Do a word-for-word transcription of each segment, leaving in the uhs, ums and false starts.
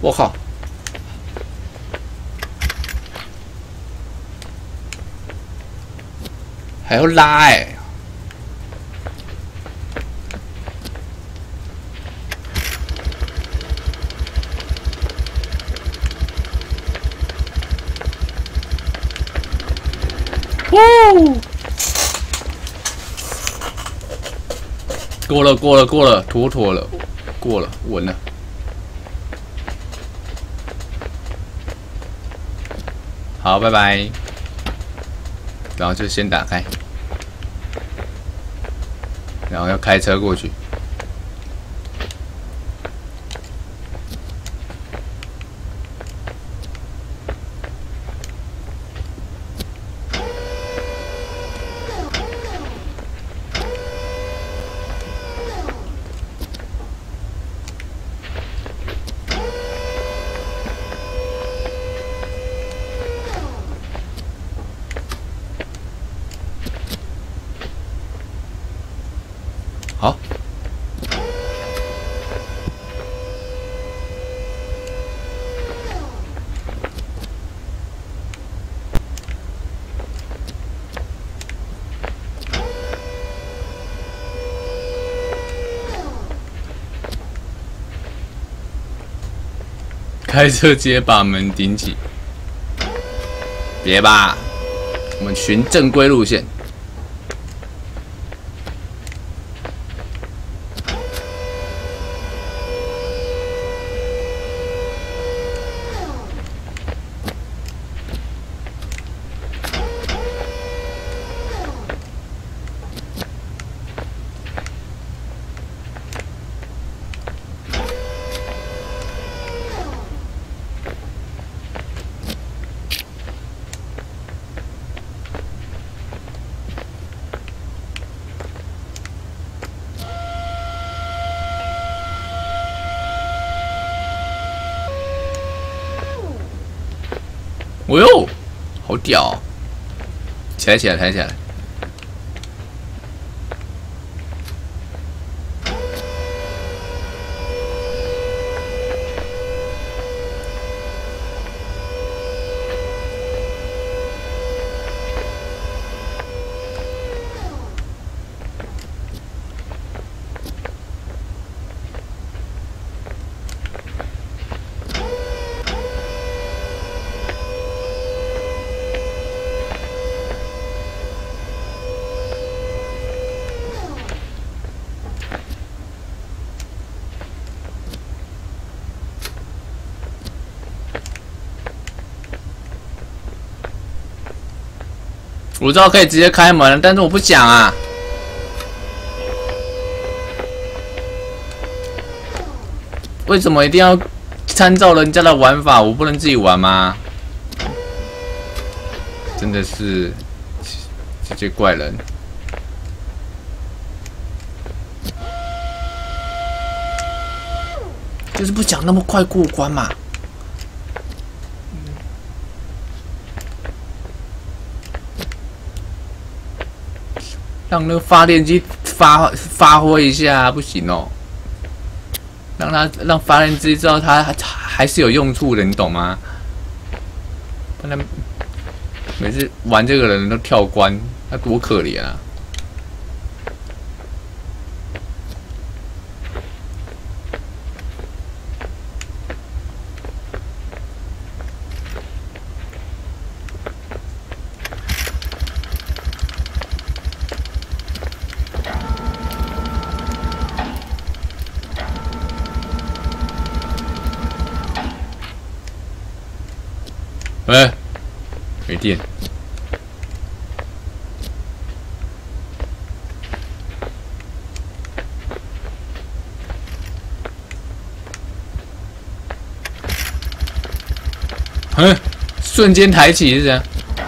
我靠！还要拉哎、欸！哦！过了，过了，过了，妥妥了，过了，稳了。好，拜拜。然后就先打开，然后要开车过去。好，开车直接把门顶起，别吧，我们循正规路线。哦呦，好屌、哦！起来，起来，抬起来！我知道可以直接开门，但是我不想啊。为什么一定要参照人家的玩法？我不能自己玩吗？真的是这些怪人。就是不想那么快过关嘛。让那个发电机发发挥一下，不行哦。让他让发电机知道它还是有用处的，你懂吗？不然每次玩这个人都跳关，他多可怜啊！哎，没电。嗯，瞬间抬起是这样。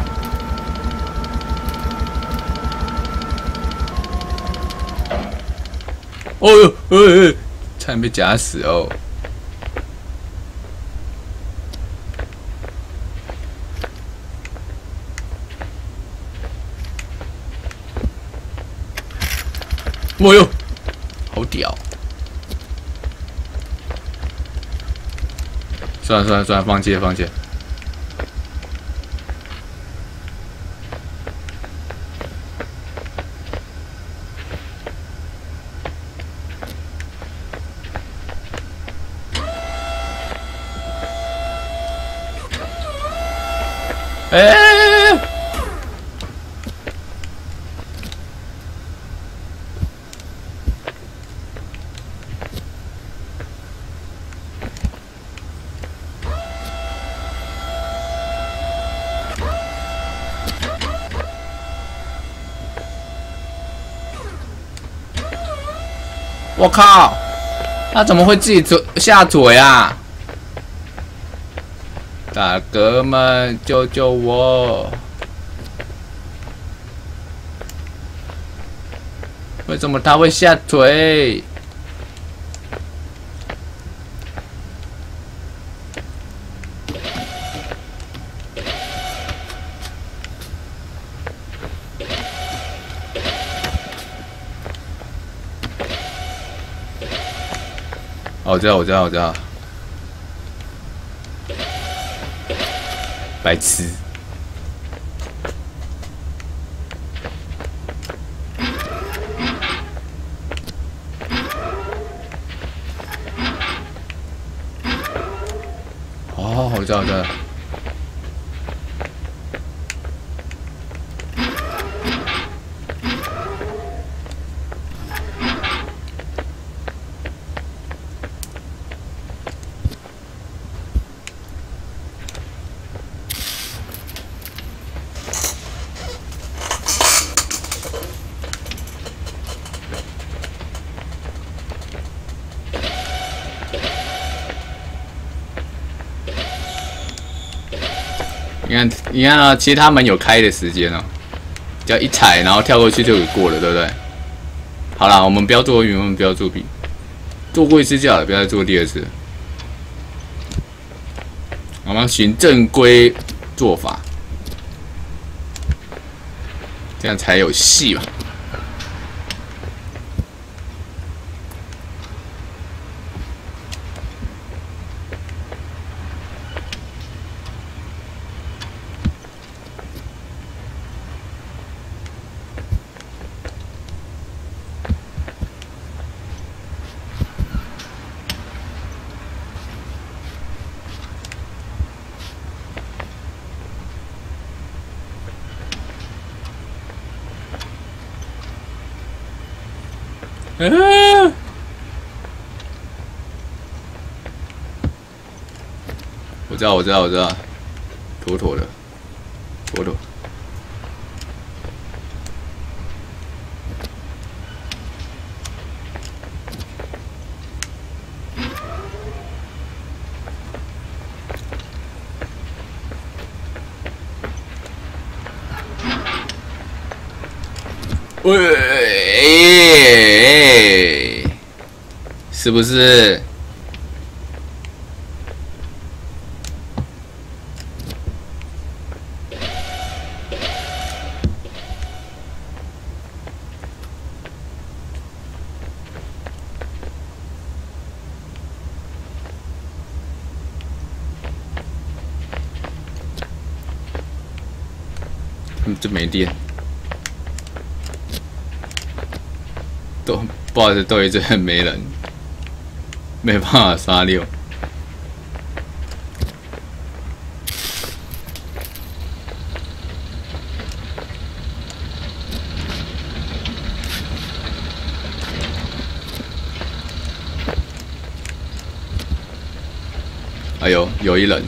哦呦，哎哎，差点被夹死哦。哦呦，好屌！ 算了算了算了，放弃了放弃了。哎、欸！我靠！他怎么会自己嘴下嘴啊？大哥们，救救我！为什么他会下嘴？哦，我知道，我知道，我知道。白痴。哦，我知道，我知道。你看，你看啊，其实他们有开的时间哦，只要一踩，然后跳过去就过了，对不对？好啦，我们不要作弊，我们不要作弊，做过一次就好了，不要再做第二次。我们要循正规做法，这样才有戏嘛。啊！我知道，我知道，我知道，妥妥的，妥妥。喂，是不是？嗯，这没电。都不好意思，斗鱼这边没人，没办法杀六。哎呦，有一人。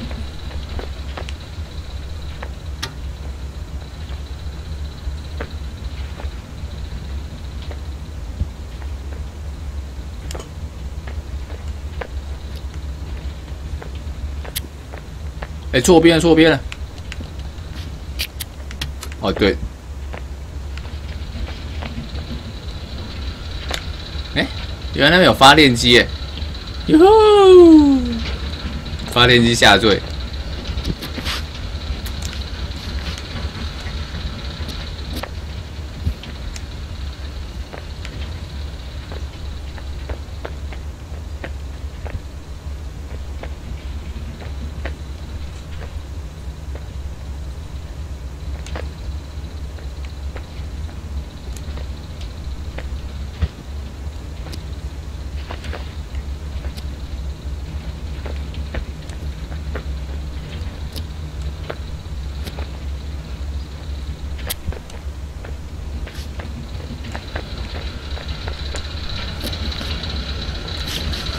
哎、欸，错边了，错边了。哦，对。哎、欸，原来那边有发电机耶！哟吼！发电机下坠。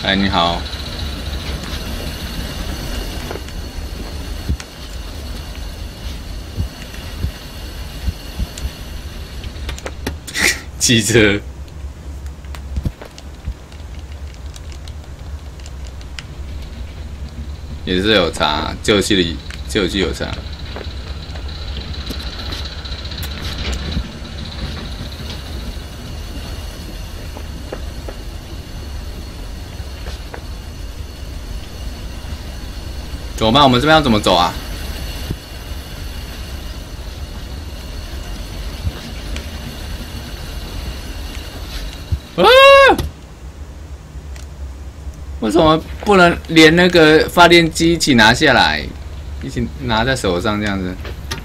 哎，你好。汽车。也是有差，旧期的旧期有差。怎么办？我们这边要怎么走啊？啊！为什么不能连那个发电机一起拿下来，一起拿在手上这样子？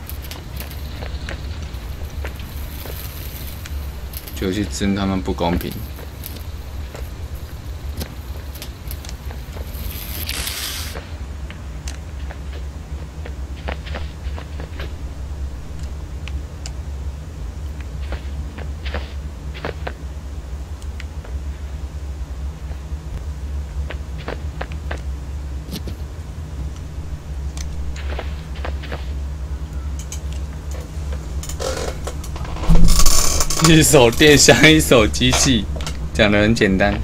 就去争他们不公平。一手电箱，一手机器，讲的很简单。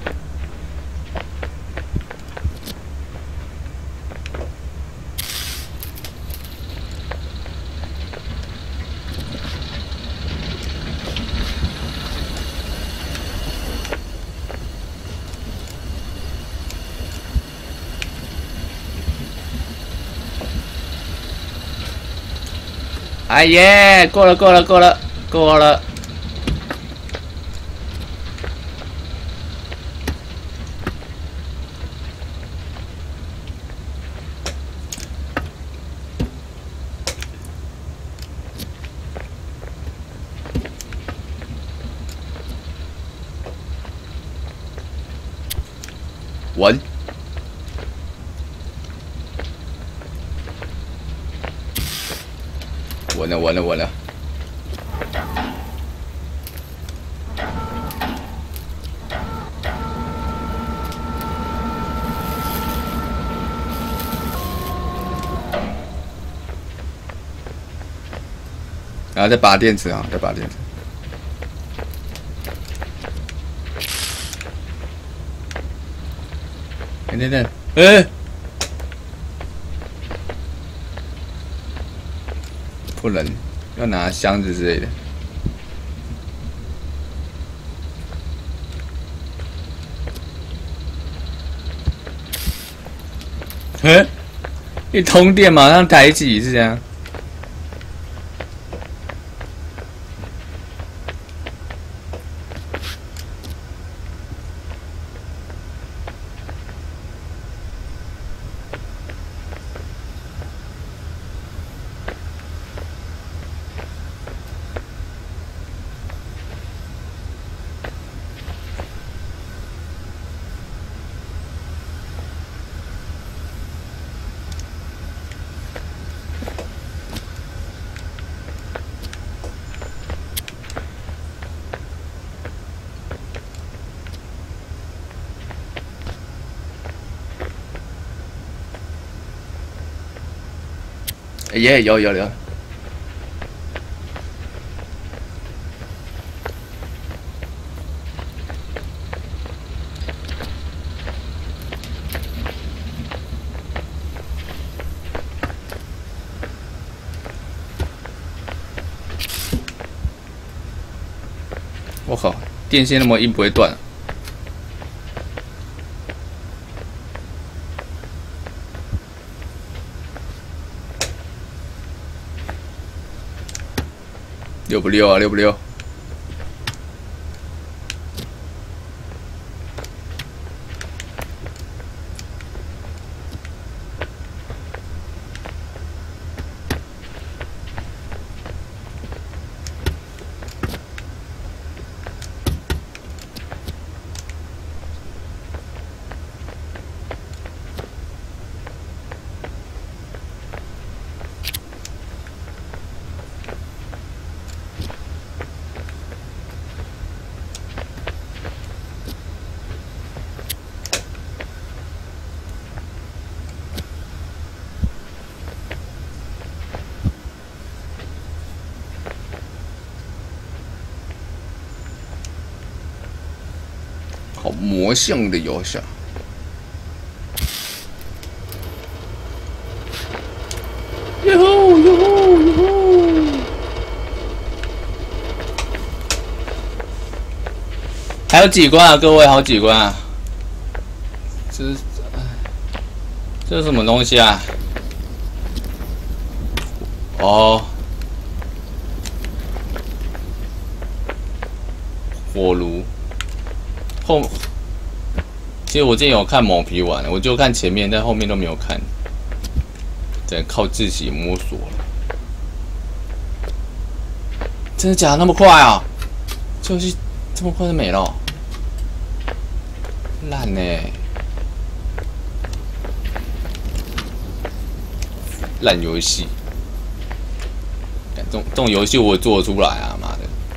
哎耶，过了，过了，过了，过了。稳，稳了，稳了，稳了。然后再拔电池啊，再拔电池。等等等，哎，不能，要拿箱子之类的。哎，一通电马上抬起是这样。耶，有有有。我靠，电线那么硬不会断？溜不溜啊？溜不溜？ 好魔性的游戏。哟吼哟吼哟吼！还有几关啊，各位，好几关啊！这是这是什么东西啊？哦，火炉。后，其实我之前有看某皮玩，我就看前面，但后面都没有看，只能靠自己摸索了。真的假的那么快啊？这游戏这么快就没了？烂呢、欸！烂游戏，这种这种游戏我做得出来啊！妈的，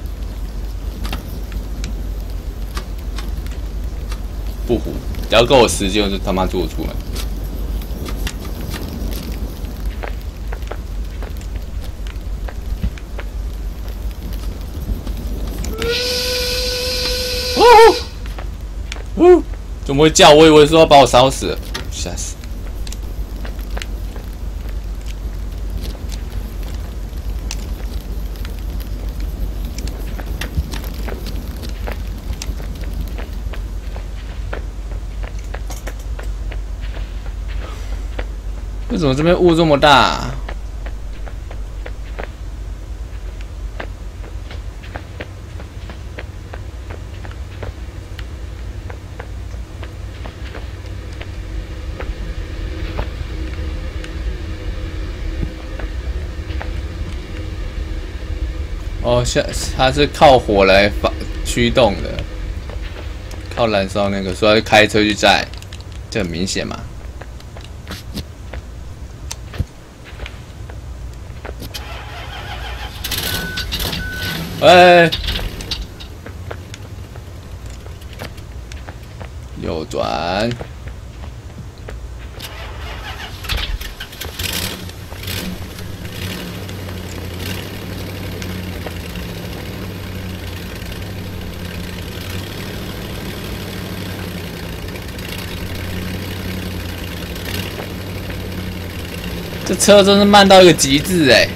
不胡，只要够我时间，我就他妈做得出来。哦，哦，怎么会叫？我以为说要把我烧死了，吓死！为什么这边雾这么大、啊？哦，像它是靠火来发驱动的，靠燃烧那个，所以要开车去载，这很明显嘛。哎，右转。这车真是慢到一个极致哎！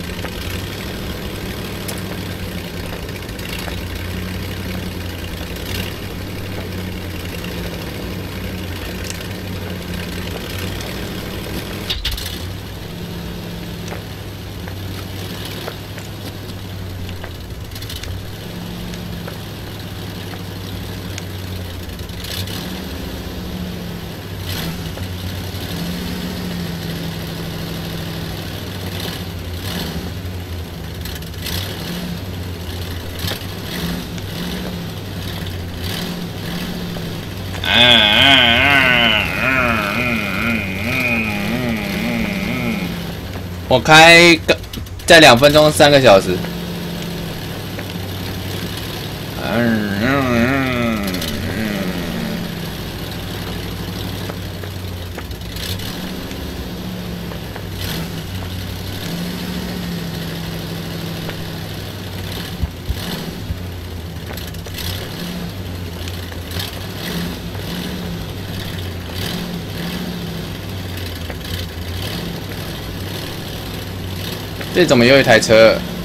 我开个在两分钟三个小时。嗯嗯嗯嗯。这怎么又一台车？